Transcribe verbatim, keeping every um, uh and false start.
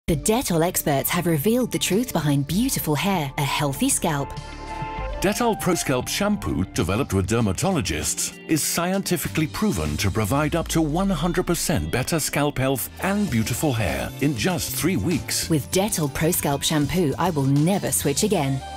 The Dettol experts have revealed the truth behind beautiful hair, a healthy scalp. Dettol ProSclap shampoo, developed with dermatologists, is scientifically proven to provide up to one hundred percent better scalp health and beautiful hair in just three weeks. With Dettol ProSclap shampoo, I will never switch again.